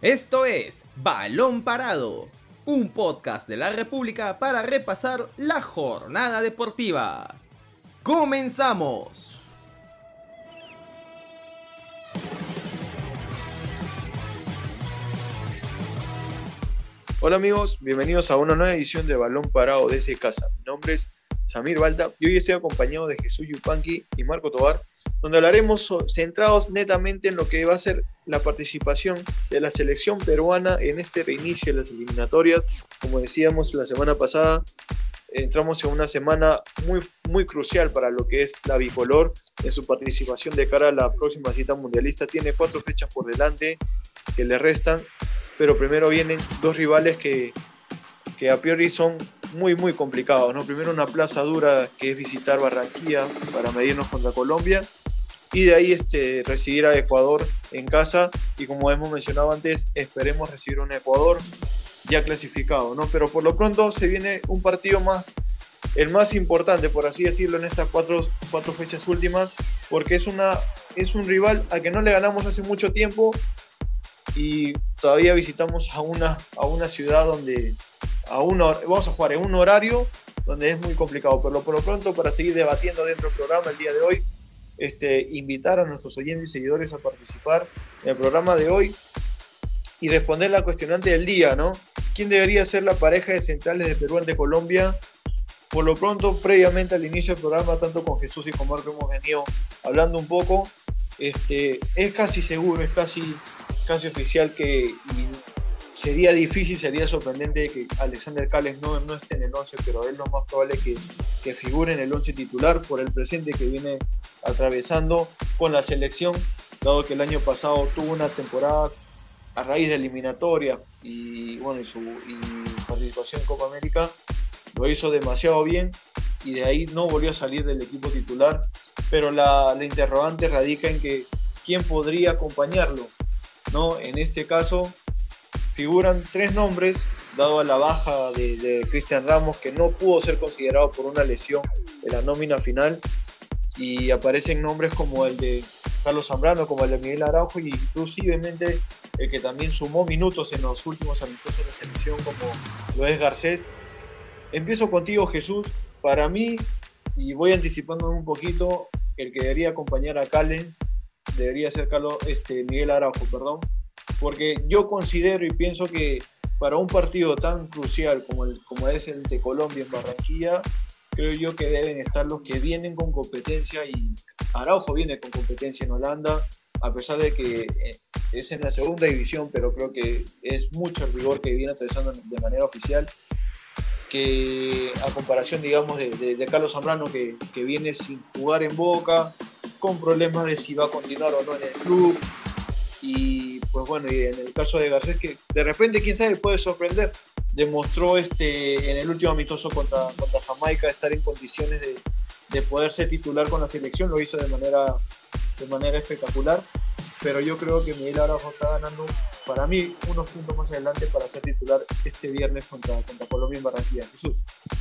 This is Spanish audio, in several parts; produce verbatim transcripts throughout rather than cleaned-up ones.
Esto es Balón Parado, un podcast de la República para repasar la jornada deportiva. ¡Comenzamos! Hola amigos, bienvenidos a una nueva edición de Balón Parado desde casa. Mi nombre es Samir Balta y hoy estoy acompañado de Jesús Yupanqui y Marco Tobar, donde hablaremos centrados netamente en lo que va a ser la participación de la selección peruana en este reinicio de las eliminatorias. Como decíamos la semana pasada, entramos en una semana muy, muy crucial para lo que es la bicolor en su participación de cara a la próxima cita mundialista. Tiene cuatro fechas por delante que le restan, pero primero vienen dos rivales que, que a priori son muy muy complicados, ¿no? Primero una plaza dura que es visitar Barranquilla para medirnos contra Colombia y de ahí este, recibir a Ecuador en casa, y como hemos mencionado antes, esperemos recibir un Ecuador ya clasificado, ¿no? Pero por lo pronto se viene un partido más, el más importante, por así decirlo, en estas cuatro, cuatro fechas últimas, porque es, una, es un rival al que no le ganamos hace mucho tiempo y todavía visitamos a una, a una ciudad donde a una, vamos a jugar en un horario donde es muy complicado. Pero por lo pronto, para seguir debatiendo dentro del programa el día de hoy, este, invitar a nuestros oyentes y seguidores a participar en el programa de hoy y responder la cuestionante del día, ¿no? ¿Quién debería ser la pareja de centrales de Perú ante Colombia? Por lo pronto, previamente al inicio del programa, tanto con Jesús y con Marco hemos venido hablando un poco. Este, es casi seguro, es casi, casi oficial que y sería difícil, sería sorprendente que Alexander Callens no, no esté en el once, pero es lo más probable que, que figure en el once titular por el presente que viene atravesando con la selección, dado que el año pasado tuvo una temporada a raíz de eliminatoria y, bueno, y su y participación en Copa América, lo hizo demasiado bien y de ahí no volvió a salir del equipo titular, pero la, la interrogante radica en que quién podría acompañarlo, ¿no? En este caso figuran tres nombres, dado a la baja de, de Cristian Ramos, que no pudo ser considerado por una lesión en la nómina final, y aparecen nombres como el de Carlos Zambrano, como el de Miguel Araujo, y inclusivemente el que también sumó minutos en los últimos amistosos de la selección, como lo es Garcés. Empiezo contigo, Jesús. Para mí, y voy anticipando un poquito, el que debería acompañar a Callens debería ser Carlos, este, Miguel Araujo, perdón, porque yo considero y pienso que para un partido tan crucial como, el, como es el de Colombia en Barranquilla, creo yo que deben estar los que vienen con competencia, y Araujo viene con competencia en Holanda, a pesar de que es en la segunda división, pero creo que es mucho el rigor que viene atravesando de manera oficial, que a comparación, digamos, de, de, de Carlos Zambrano, que, que viene sin jugar en Boca, con problemas de si va a continuar o no en el club. Y pues bueno, y en el caso de Garcés, que de repente, quién sabe, puede sorprender. Demostró este, en el último amistoso contra, contra Jamaica estar en condiciones de, de poder ser titular con la selección, lo hizo de manera, de manera espectacular. Pero yo creo que Miguel Araujo está ganando, para mí, unos puntos más adelante para ser titular este viernes contra, contra Colombia en Barranquilla. Jesús.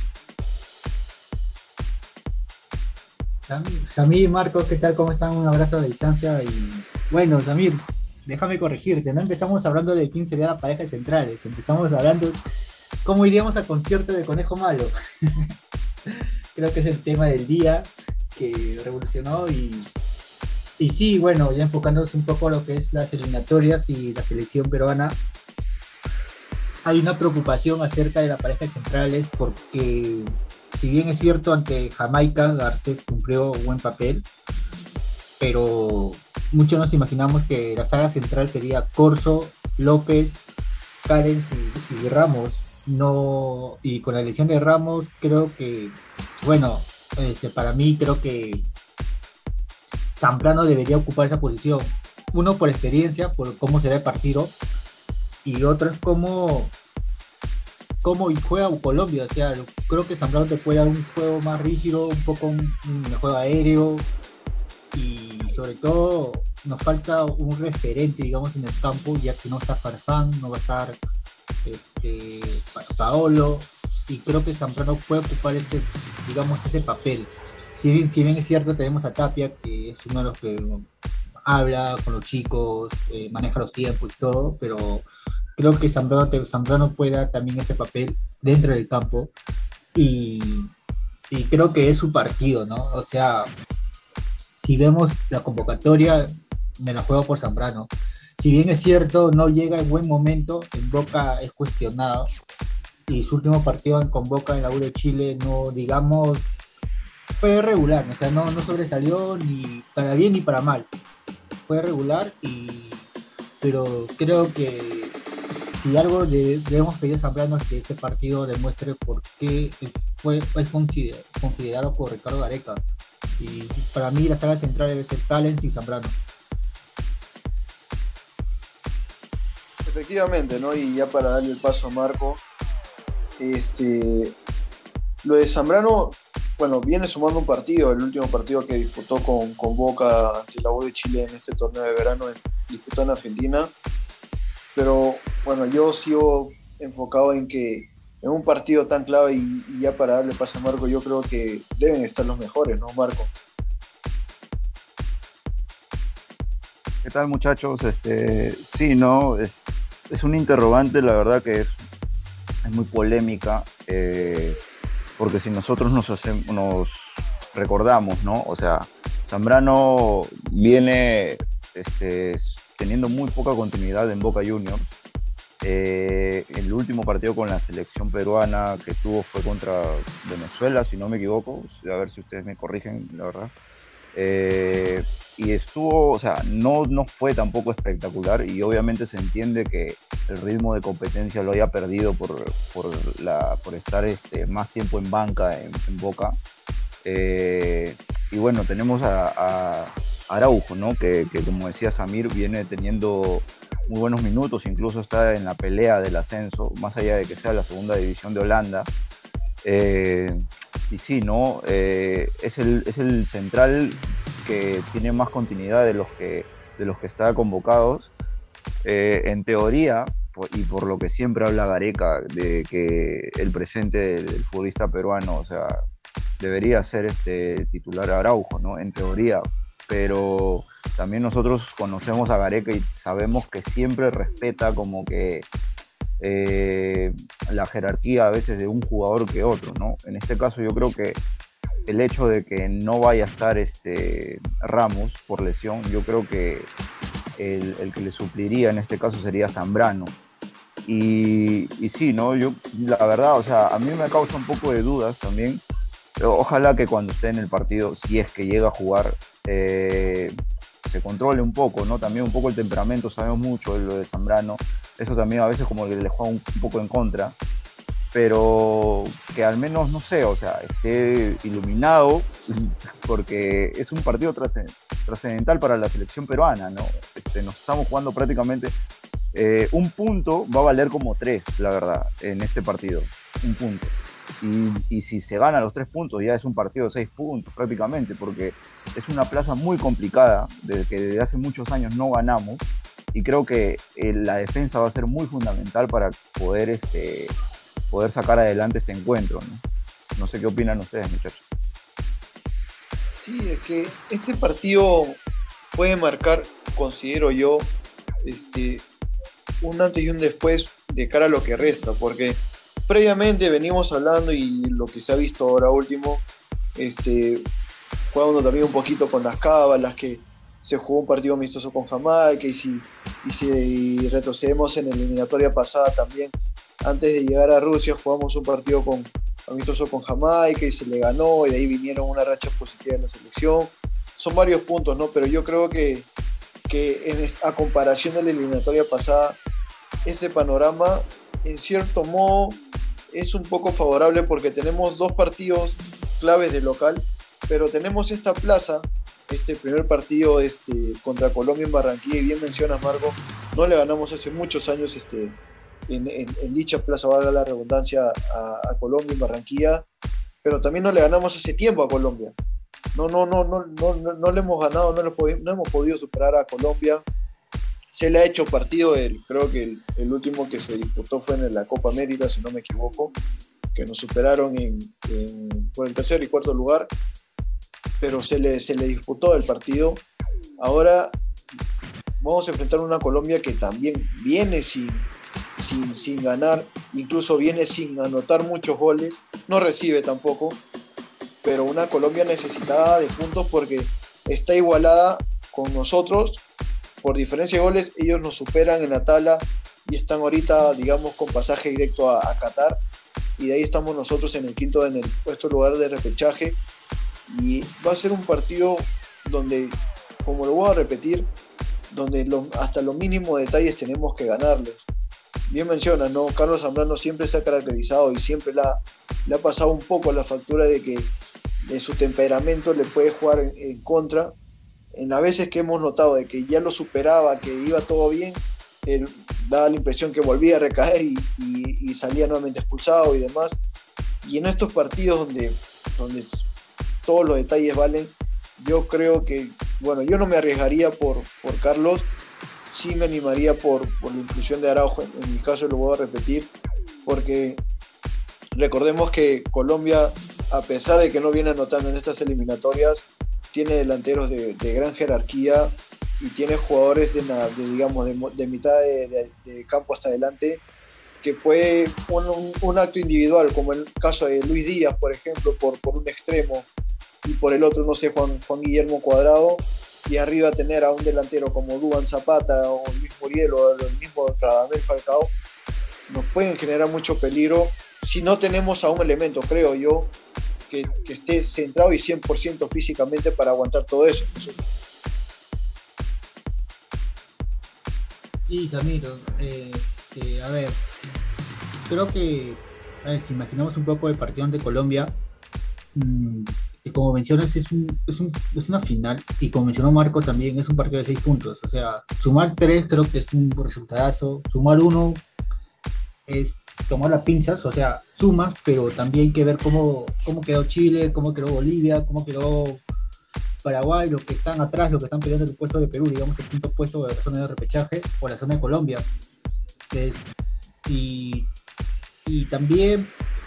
Samir, Marco, ¿qué tal? ¿Cómo están? Un abrazo a la distancia. Y bueno, Samir, déjame corregirte, no empezamos hablando de quién sería la pareja de centrales, empezamos hablando cómo iríamos al concierto de Conejo Malo. Creo que es el tema del día que revolucionó y, y sí, bueno, ya enfocándonos un poco a lo que es las eliminatorias y la selección peruana, hay una preocupación acerca de la pareja de centrales porque, si bien es cierto, ante Jamaica Garcés cumplió un buen papel, pero muchos nos imaginamos que la saga central sería Corso, López, Callens y, y Ramos. No, y con la elección de Ramos, creo que, bueno, este, para mí creo que Zambrano debería ocupar esa posición. Uno, por experiencia, por cómo será el partido, y otro es cómo, cómo juega Colombia. O sea, creo que Zambrano te puede dar un juego más rígido, un poco un, un juego aéreo, y sobre todo nos falta un referente, digamos, en el campo, ya que no está Farfán, no va a estar este, Paolo, y creo que Zambrano puede ocupar ese, digamos, ese papel. Si bien, si bien es cierto, tenemos a Tapia, que es uno de los que habla con los chicos, eh, maneja los tiempos y todo, pero creo que Zambrano, te- Zambrano pueda también ese papel dentro del campo y, y creo que es su partido, ¿no? O sea, si vemos la convocatoria, me la juego por Zambrano. Si bien es cierto, no llega en buen momento, en Boca es cuestionado, y su último partido con Boca en la U de Chile, no, digamos, fue regular, o sea, no, no sobresalió ni para bien ni para mal. Fue regular, y, pero creo que si algo le- debemos pedir a Zambrano es que este partido demuestre por qué fue, fue consider- considerado por Ricardo Gareca. Y para mí la saga central debe ser Callens y Zambrano. Efectivamente, ¿no? Y ya para darle el paso a Marco, este, lo de Zambrano, bueno, viene sumando un partido, el último partido que disputó con, con Boca ante la U de Chile en este torneo de verano, en, disputó en Argentina, pero bueno, yo sigo enfocado en que en un partido tan clave y, y ya para darle paso a Marco, yo creo que deben estar los mejores, ¿no, Marco? ¿Qué tal, muchachos? Este, sí, ¿no? Es, es un interrogante, la verdad que es, es muy polémica, eh, porque si nosotros nos, hacemos, nos recordamos, ¿no? O sea, Zambrano viene este, teniendo muy poca continuidad en Boca Juniors. Eh, el último partido con la selección peruana que tuvo fue contra Venezuela, si no me equivoco, a ver si ustedes me corrigen, la verdad. Eh, y estuvo, o sea, no, no fue tampoco espectacular, y obviamente se entiende que el ritmo de competencia lo haya perdido por, por, la, por estar este, más tiempo en banca en, en Boca. Eh, y bueno, tenemos a, a Araujo, ¿no? Que, que como decía Samir, viene teniendo muy buenos minutos, incluso está en la pelea del ascenso, más allá de que sea la segunda división de Holanda. Eh, y sí, ¿no? Eh, es, el, es el central que tiene más continuidad de los que, de los que está convocados. Eh, en teoría, por, y por lo que siempre habla Gareca, de que el presente del, del futbolista peruano, o sea, debería ser este titular Araujo, ¿no? En teoría, pero también nosotros conocemos a Gareca y sabemos que siempre respeta como que eh, la jerarquía a veces de un jugador que otro, ¿no? En este caso yo creo que el hecho de que no vaya a estar este Ramos por lesión, yo creo que el, el que le supliría en este caso sería Zambrano. Y, y sí, ¿no? Yo, la verdad, o sea, a mí me causa un poco de dudas también. Pero ojalá que cuando esté en el partido, si es que llega a jugar, eh, se controle un poco, ¿no? También un poco el temperamento, sabemos mucho de lo de Zambrano. Eso también a veces como que le juega un, un poco en contra. Pero que al menos, no sé, o sea, esté iluminado, porque es un partido trascendental para la selección peruana, ¿no? Este, nos estamos jugando prácticamente eh, un punto, va a valer como tres, la verdad, en este partido, un punto. Y, y si se gana los tres puntos, ya es un partido de seis puntos prácticamente, porque es una plaza muy complicada, desde que desde hace muchos años no ganamos, y creo que eh, la defensa va a ser muy fundamental para poder este, poder sacar adelante este encuentro, ¿no? No sé qué opinan ustedes, muchachos. Sí, es que este partido puede marcar, considero yo, este, un antes y un después de cara a lo que resta, porque previamente venimos hablando y lo que se ha visto ahora último, este, jugando también un poquito con las cábalas, que se jugó un partido amistoso con Jamaica, y si, y si retrocedemos en la eliminatoria pasada también, antes de llegar a Rusia jugamos un partido con, amistoso con Jamaica y se le ganó, y de ahí vinieron una racha positiva en la selección. Son varios puntos, ¿no? Pero yo creo que, que en, a comparación de la eliminatoria pasada, este panorama, en cierto modo, es un poco favorable porque tenemos dos partidos claves de local, pero tenemos esta plaza, este primer partido este, contra Colombia en Barranquilla, y bien mencionas, Marco, no le ganamos hace muchos años este, en, en, en dicha plaza, valga la redundancia, a, a Colombia en Barranquilla, pero también no le ganamos hace tiempo a Colombia. No, no, no, no, no, no, no le hemos ganado, no, le podi- no hemos podido superar a Colombia. Se le ha hecho partido, el, creo que el, el último que se disputó fue en la Copa América, si no me equivoco, que nos superaron en, en, por el tercer y cuarto lugar, pero se le, se le disputó el partido. Ahora vamos a enfrentar una Colombia que también viene sin, sin, sin ganar, incluso viene sin anotar muchos goles, no recibe tampoco, pero una Colombia necesitada de puntos porque está igualada con nosotros por diferencia de goles. Ellos nos superan en la tabla y están ahorita, digamos, con pasaje directo a, a Qatar, y de ahí estamos nosotros en el quinto, en el puesto lugar de repechaje, y va a ser un partido donde, como lo voy a repetir, donde lo, hasta los mínimos detalles tenemos que ganarlos. Bien menciona, ¿no? Carlos Zambrano siempre se ha caracterizado y siempre la, le ha pasado un poco la factura de que de su temperamento le puede jugar en, en contra. En las veces que hemos notado de que ya lo superaba, que iba todo bien, él daba la impresión que volvía a recaer y, y, y salía nuevamente expulsado y demás. Y en estos partidos donde, donde todos los detalles valen, yo creo que, bueno, yo no me arriesgaría por, por Carlos, sí me animaría por, por la inclusión de Araujo. En, en mi caso lo voy a repetir, porque recordemos que Colombia, a pesar de que no viene anotando en estas eliminatorias, tiene delanteros de, de gran jerarquía y tiene jugadores de, de digamos, de, de mitad de, de, de campo hasta adelante, que puede un, un, un acto individual, como el caso de Luis Díaz, por ejemplo, por, por un extremo, y por el otro, no sé, Juan, Juan Guillermo Cuadrado, y arriba tener a un delantero como Duván Zapata o Luis Muriel o el mismo Radamel Falcao, nos pueden generar mucho peligro si no tenemos a un elemento, creo yo, que, que esté centrado y cien por ciento físicamente para aguantar todo eso. Sí, Samir, eh, eh, a ver, creo que, a ver, si imaginamos un poco el partido ante Colombia, mmm, y como mencionas, es, un, es, un, es una final, y como mencionó Marco también, es un partido de seis puntos, o sea, sumar tres creo que es un resultadazo, sumar uno es tomar las pinzas, o sea, sumas, pero también hay que ver cómo, cómo quedó Chile, cómo quedó Bolivia, cómo quedó Paraguay, los que están atrás, los que están peleando el puesto de Perú, digamos el quinto puesto de la zona de repechaje, o la zona de Colombia. Es, y, y también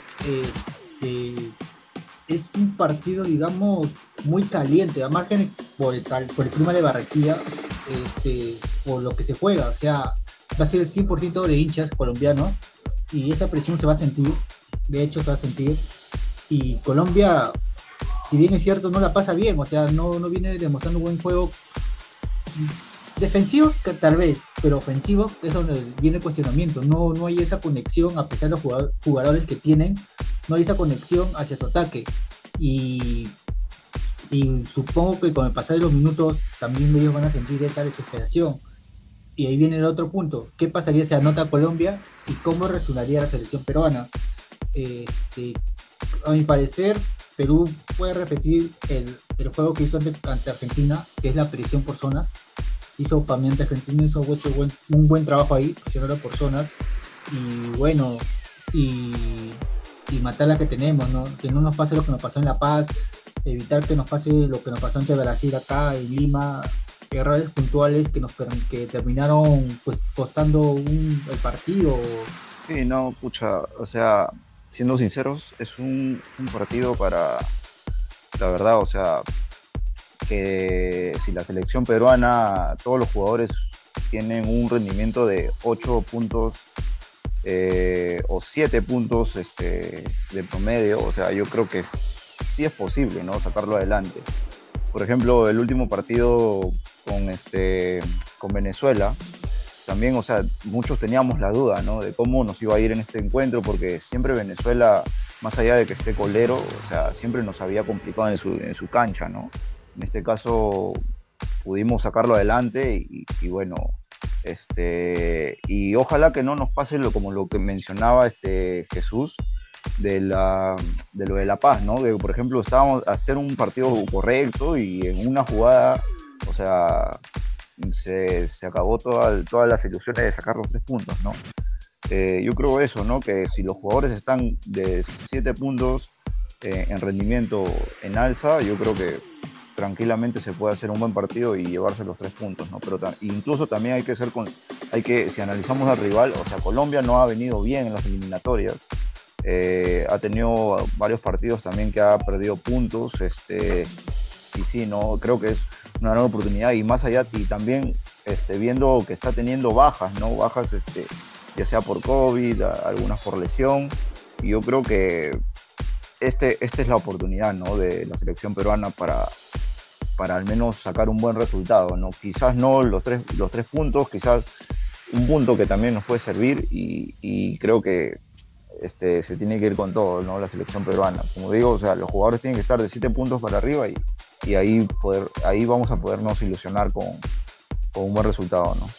este, es un partido, digamos, muy caliente, a margen por el, por el clima de Barranquilla, este, por lo que se juega, o sea, va a ser el cien por ciento de hinchas colombianos, y esa presión se va a sentir, de hecho se va a sentir, y Colombia, si bien es cierto, no la pasa bien, o sea, no, no viene demostrando un buen juego defensivo, que tal vez, pero ofensivo es donde viene el cuestionamiento, no, no hay esa conexión, a pesar de los jugadores que tienen, no hay esa conexión hacia su ataque, y, y supongo que con el pasar de los minutos también ellos van a sentir esa desesperación. Y ahí viene el otro punto, ¿qué pasaría si anota Colombia y cómo resonaría la selección peruana? Este, a mi parecer, Perú puede repetir el, el juego que hizo ante, ante Argentina, que es la presión por zonas. Hizo para mí ante Argentina, hizo buen, un buen trabajo ahí, presionando por zonas. Y bueno, y, y matar la que tenemos, ¿no? Que no nos pase lo que nos pasó en La Paz, evitar que nos pase lo que nos pasó ante Brasil acá en Lima, errores puntuales que nos que terminaron pues costando un, el partido. Sí, no, pucha, o sea, siendo sinceros, es un, un partido para, la verdad, o sea, que si la selección peruana, todos los jugadores tienen un rendimiento de ocho puntos eh, o siete puntos este, de promedio, o sea, yo creo que sí es posible, ¿no?, sacarlo adelante. Por ejemplo, el último partido con, este, con Venezuela, también, o sea, muchos teníamos la duda, ¿no?, de cómo nos iba a ir en este encuentro, porque siempre Venezuela, más allá de que esté colero, o sea, siempre nos había complicado en su, en su cancha, ¿no? En este caso pudimos sacarlo adelante y, y bueno, este, y ojalá que no nos pase lo, como lo que mencionaba este Jesús, de, la, de lo de La Paz, ¿no? De, por ejemplo, estábamos a hacer un partido correcto y en una jugada, o sea, se, se acabó toda, todas las ilusiones de sacar los tres puntos, ¿no? Eh, yo creo eso, ¿no? Que si los jugadores están de siete puntos eh, en rendimiento en alza, yo creo que tranquilamente se puede hacer un buen partido y llevarse los tres puntos, ¿no? Pero incluso también hay que ser con, hay que, si analizamos al rival, o sea, Colombia no ha venido bien en las eliminatorias. Eh, ha tenido varios partidos también que ha perdido puntos, este, y sí, no, creo que es una gran oportunidad, y más allá, y también este, viendo que está teniendo bajas, ¿no? Bajas este, ya sea por COVID, a, algunas por lesión, y yo creo que este, esta es la oportunidad, ¿no? De la selección peruana para, para al menos sacar un buen resultado, ¿no? Quizás no los tres, los tres puntos, quizás un punto que también nos puede servir, y, y creo que este, se tiene que ir con todo, ¿no? La selección peruana. Como digo, o sea, los jugadores tienen que estar de siete puntos para arriba, y, y ahí, poder, ahí vamos a podernos ilusionar con, con un buen resultado, ¿no?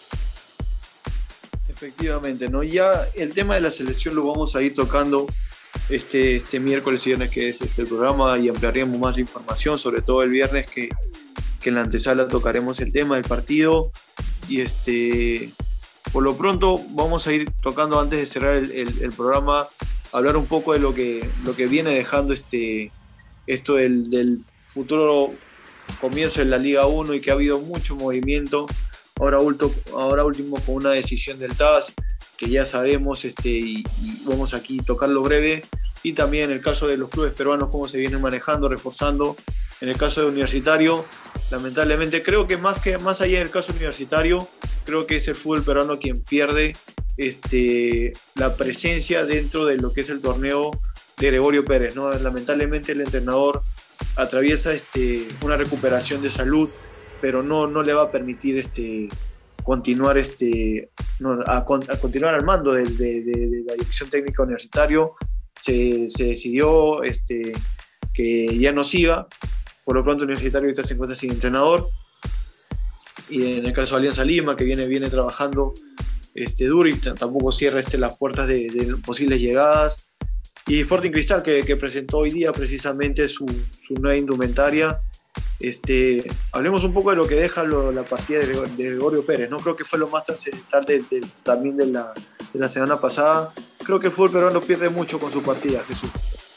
Efectivamente, ¿no? Ya el tema de la selección lo vamos a ir tocando este, este miércoles y viernes, que es este el programa, y ampliaremos más la información, sobre todo el viernes, que, que en la antesala tocaremos el tema del partido. Y este, por lo pronto vamos a ir tocando, antes de cerrar el, el, el programa, hablar un poco de lo que, lo que viene dejando este, esto del, del futuro comienzo de la Liga uno, y que ha habido mucho movimiento. Ahora, ulto, ahora último con una decisión del T A S que ya sabemos, este, y, y vamos aquí a tocarlo breve, y también el caso de los clubes peruanos, cómo se vienen manejando, reforzando. En el caso de Universitario, lamentablemente, creo que más, que más allá del caso universitario, creo que es el fútbol peruano quien pierde este, la presencia dentro de lo que es el torneo de Gregorio Pérez, ¿no? Lamentablemente el entrenador atraviesa este, una recuperación de salud, pero no, no le va a permitir este, continuar, este, no, a, a continuar al mando de, de, de, de la dirección técnica Universitario. Se, se decidió este, que ya no siga. Por lo pronto Universitario ahorita se encuentra sin entrenador, y en el caso de Alianza Lima, que viene, viene trabajando este, duro, y tampoco cierra este, las puertas de, de posibles llegadas. Y Sporting Cristal, que, que presentó hoy día precisamente su, su nueva indumentaria. Este, hablemos un poco de lo que deja lo, la partida de, de Gregorio Pérez, ¿no? Creo que fue lo más trascendental de, de, también de la, de la semana pasada. Creo que el fútbol peruano pierde mucho con su partida, Jesús.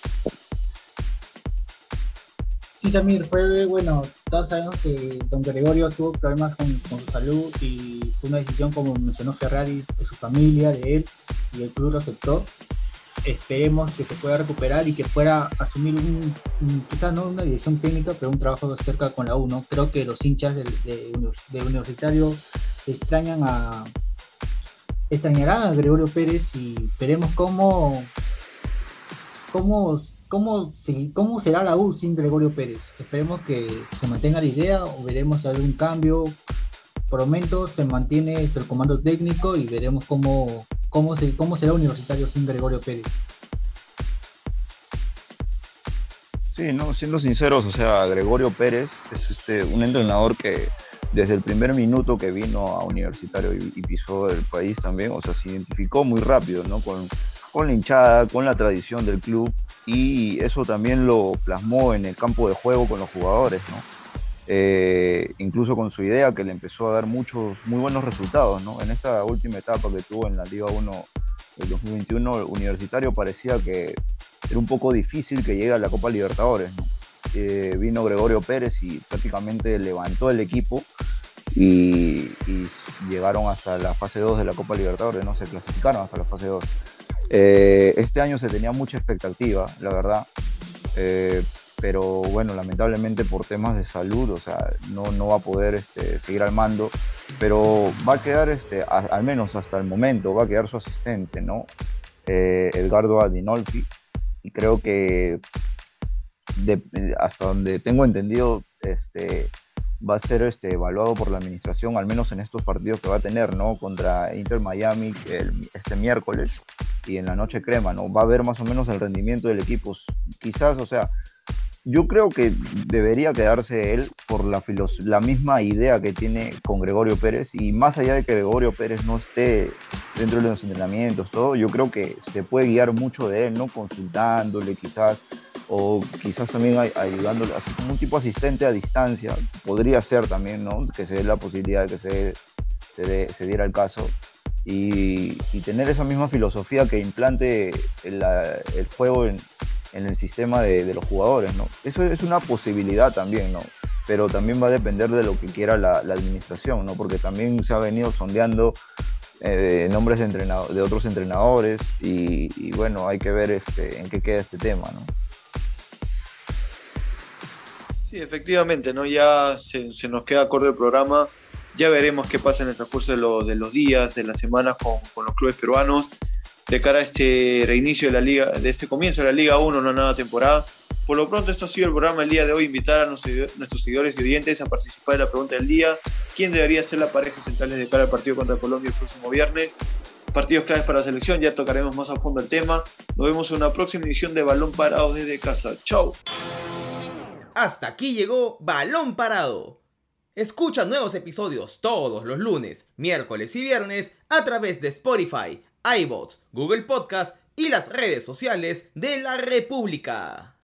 Sí, Samir, fue bueno. Todos sabemos que don Gregorio tuvo problemas con, con su salud, y fue una decisión, como mencionó Ferrari, de su familia, de él, y el club lo aceptó. Esperemos que se pueda recuperar y que pueda asumir un, un, quizás no una dirección técnica, pero un trabajo de cerca con la U, ¿no? Creo que los hinchas de, de, de Universitario extrañan a extrañarán a Gregorio Pérez, y veremos cómo cómo cómo, cómo será la U sin Gregorio Pérez. Esperemos que se mantenga la idea, o veremos algún cambio. Por el momento se mantiene el comando técnico, y veremos cómo ¿Cómo, se, ¿Cómo será Universitario sin Gregorio Pérez? Sí, no, siendo sinceros, o sea, Gregorio Pérez es este, un entrenador que desde el primer minuto que vino a Universitario y, y pisó el país también, o sea, se identificó muy rápido, ¿no? Con, con la hinchada, con la tradición del club, y eso también lo plasmó en el campo de juego con los jugadores, ¿no? Eh, incluso con su idea, que le empezó a dar muchos, muy buenos resultados, ¿no? En esta última etapa que tuvo en la Liga uno del dos mil veintiuno, Universitario parecía que era un poco difícil que llegue a la Copa Libertadores, ¿no? Eh, vino Gregorio Pérez y prácticamente levantó el equipo, y, y llegaron hasta la fase dos de la Copa Libertadores, ¿no? Se clasificaron hasta la fase dos. Eh, este año se tenía mucha expectativa, la verdad. Eh, pero bueno, lamentablemente por temas de salud, o sea, no, no va a poder este, seguir al mando, pero va a quedar, este, a, al menos hasta el momento, va a quedar su asistente, ¿no? Eh, Edgardo Adinolfi, y creo que de, hasta donde tengo entendido, este, va a ser este, evaluado por la administración, al menos en estos partidos que va a tener, ¿no? Contra Inter Miami el, este miércoles, y en la noche crema, ¿no? Va a ver más o menos el rendimiento del equipo, quizás, o sea, yo creo que debería quedarse él por la, filos- la misma idea que tiene con Gregorio Pérez, y más allá de que Gregorio Pérez no esté dentro de los entrenamientos, todo, yo creo que se puede guiar mucho de él, ¿no? Consultándole quizás, o quizás también ay- ayudándole, así como un tipo asistente a distancia, podría ser también, ¿no? Que se dé la posibilidad de que se, se, dé- se diera el caso, y, y tener esa misma filosofía que implante el, el juego en en el sistema de, de los jugadores, ¿no? Eso es una posibilidad también, ¿no? Pero también va a depender de lo que quiera la, la administración, ¿no? Porque también se ha venido sondeando eh, nombres de, entrenado- de otros entrenadores, y, y bueno, hay que ver este, en qué queda este tema, ¿no? Sí, efectivamente, ¿no? Ya se, se nos queda corto el programa. Ya veremos qué pasa en el transcurso de, lo, de los días, de las semanas con, con los clubes peruanos, de cara a este reinicio de la liga, de este comienzo de la Liga uno, una nueva temporada. Por lo pronto, esto ha sido el programa del día de hoy. Invitar a nuestros, nuestros seguidores y oyentes a participar de la pregunta del día: ¿quién debería ser la pareja central de cara al partido contra Colombia el próximo viernes? Partidos claves para la selección, ya tocaremos más a fondo el tema. Nos vemos en una próxima edición de Balón Parado desde casa. ¡Chao! Hasta aquí llegó Balón Parado. Escucha nuevos episodios todos los lunes, miércoles y viernes a través de Spotify, iVoox, Google Podcast y las redes sociales de la República.